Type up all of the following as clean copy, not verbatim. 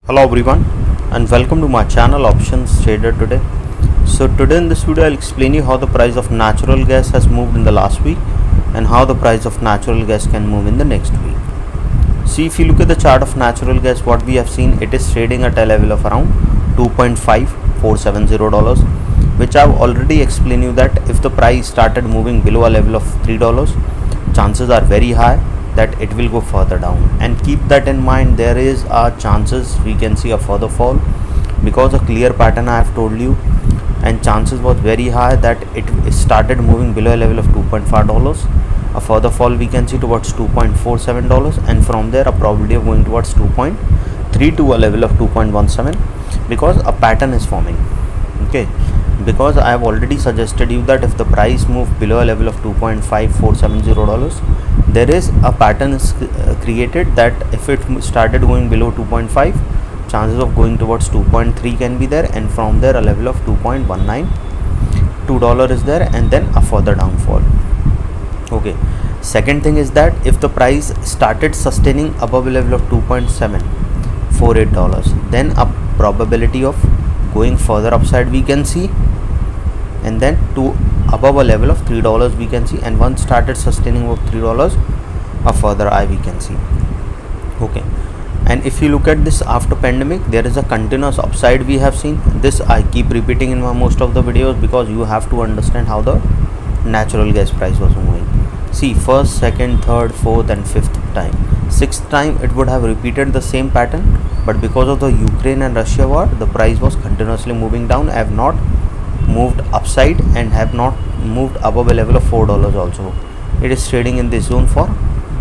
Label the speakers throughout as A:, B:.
A: Hello everyone and welcome to my channel Options Trader today. So today in this video I'll explain you how the price of natural gas has moved in the last week and how the price of natural gas can move in the next week. See, if you look at the chart of natural gas, what we have seen, it is trading at a level of around $2.5470, which I've already explained you that if the price started moving below a level of $3, chances are very high that it will go further down. And keep that in mind, there is a chances we can see a further fall because a clear pattern I have told you, and chances was very high that it started moving below a level of $2.5. A further fall we can see towards $2.47, and from there a probability of going towards 2.3 to a level of 2.17 because a pattern is forming. Okay, because I have already suggested you that if the price move below a level of $2.5470, there is a pattern is created that if it started going below 2.5, chances of going towards 2.3 can be there, and from there a level of $2.192 is there, and then a further downfall. Okay, second thing is that if the price started sustaining above a level of $2.748, then a probability of going further upside we can see, and then to above a level of $3 we can see, and once started sustaining above $3, a further high we can see. Okay, and if you look at this after pandemic, there is a continuous upside we have seen. This I keep repeating in most of the videos because you have to understand how the natural gas price was moving. See, first, second, third, fourth and fifth time, sixth time it would have repeated the same pattern, but because of the Ukraine and Russia war, the price was continuously moving down, have not moved upside and have not moved above a level of $4 also. It is trading in this zone from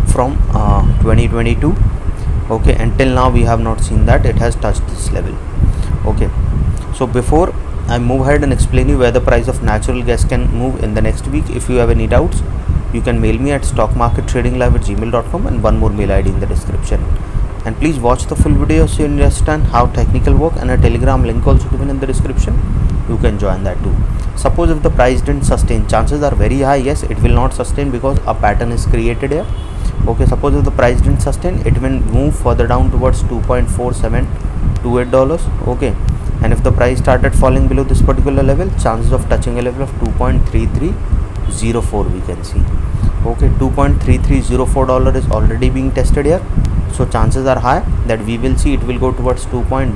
A: 2022. Okay, until now we have not seen that it has touched this level. Okay, so before I move ahead and explain you where the price of natural gas can move in the next week, if you have any doubts, you can mail me at stockmarkettradinglive@gmail.com, and one more mail ID in the description. And please watch the full video so you understand how technical work, and a Telegram link also given in the description. You can join that too. Suppose if the price didn't sustain, chances are very high yes it will not sustain because a pattern is created here. Okay, suppose if the price didn't sustain, it will move further down towards $2.4728. Okay, and if the price started falling below this particular level, chances of touching a level of $2.3304 we can see. Okay, $2.3304 is already being tested here, so chances are high that we will see it will go towards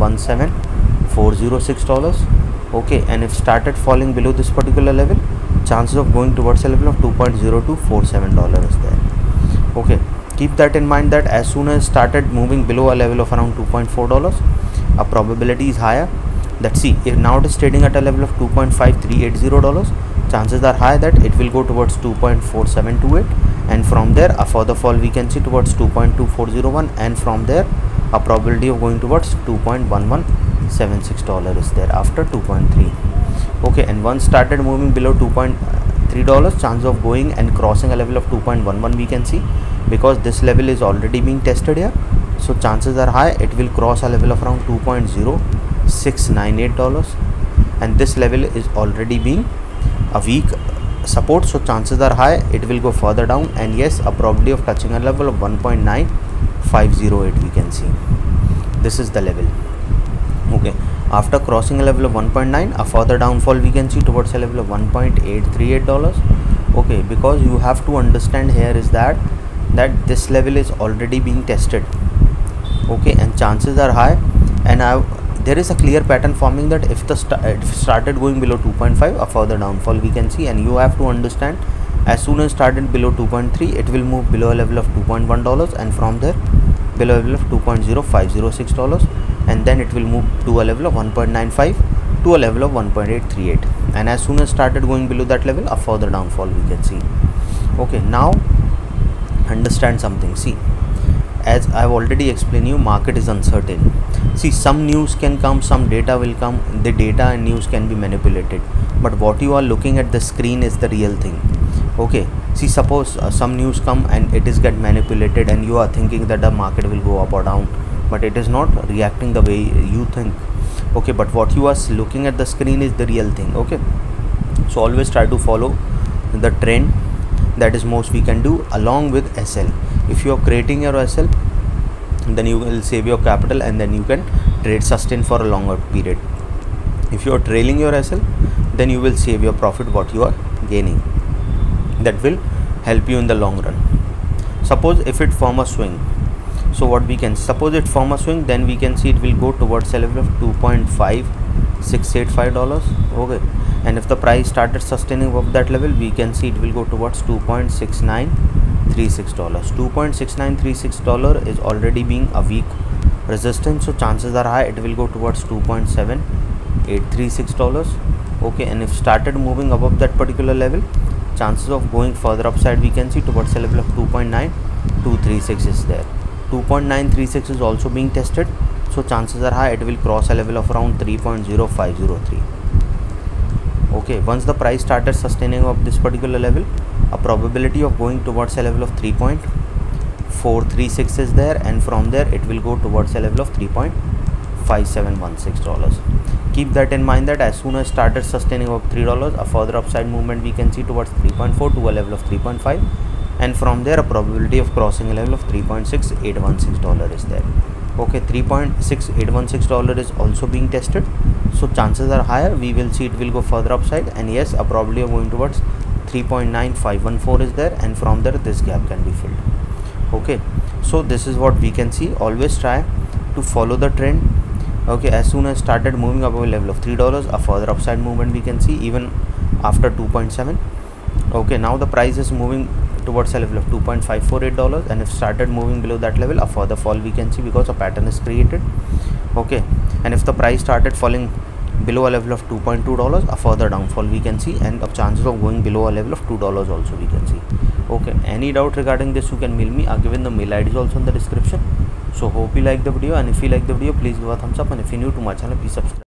A: $2.17406. Okay, and if started falling below this particular level, chances of going towards a level of $2.0247 is there. Okay, keep that in mind that as soon as started moving below a level of around $2.4, a probability is higher that, see, if now it is trading at a level of $2.5380, chances are high that it will go towards 2.4728, and from there a further fall we can see towards 2.2401, and from there a probability of going towards $2.1176 is there after 2.3. Okay, and once started moving below $2.3, chance of going and crossing a level of 2.11 we can see, because this level is already being tested here, so chances are high it will cross a level of around $2.0698, and this level is already being a weak support, so chances are high it will go further down, and yes, a probability of touching a level of 1.9508 we can see. This is the level. Okay, after crossing a level of 1.9, a further downfall we can see towards a level of $1.838. Okay, because you have to understand here is that this level is already being tested. Okay, and chances are high, and there is a clear pattern forming that if it started going below 2.5, a further downfall we can see, and you have to understand as soon as started below 2.3, it will move below a level of $2.1, and from there below a level of $2.0506, and then it will move to a level of 1.95 to a level of 1.838, and as soon as started going below that level, a further downfall we can see. Okay, now understand something. See, as I have already explained you, market is uncertain. See, some news can come, some data will come, the data and news can be manipulated, but what you are looking at the screen is the real thing. Okay, see, suppose some news come and it is get manipulated, and you are thinking that the market will go up or down, but it is not reacting the way you think. Okay, but what you are looking at the screen is the real thing. Okay, so always try to follow the trend, that is most we can do, along with SL. If you are creating your SL, then you will save your capital and then you can trade sustain for a longer period. If you are trailing your SL, then you will save your profit what you are gaining. That will help you in the long run. Suppose if it form a swing, so what we can, suppose it form a swing, then we can see it will go towards a level of $2.5685. okay, and if the price started sustaining above that level, we can see it will go towards $2.6936. $2.6936 is already being a weak resistance, so chances are high it will go towards $2.7836. okay, and if started moving above that particular level, chances of going further upside we can see towards a level of 2.9236 is there. 2.936 is also being tested, so chances are high it will cross a level of around 3.0503. okay, once the price started sustaining of this particular level, a probability of going towards a level of 3.436 is there, and from there it will go towards a level of $3.5716. keep that in mind that as soon as started sustaining of $3, a further upside movement we can see towards 3.4 to a level of 3.5, and from there a probability of crossing a level of $3.6816 is there. okay, $3.6816 is also being tested, so chances are higher we will see it will go further upside, and yes, a probability of going towards 3.9514 is there, and from there this gap can be filled. okay, so this is what we can see. Always try to follow the trend. okay, as soon as started moving above a level of $3, a further upside movement we can see even after 2.7. okay, now the price is moving towards a level of $2.548, and if started moving below that level, a further fall we can see because a pattern is created. okay, and if the price started falling below a level of $2.2, a further downfall we can see, and of chances of going below a level of $2 also we can see. okay, any doubt regarding this you can mail me. I've given the mail ID also in the description. So hope you like the video, and if you like the video, please give a thumbs up, and if you're new to my channel, please subscribe.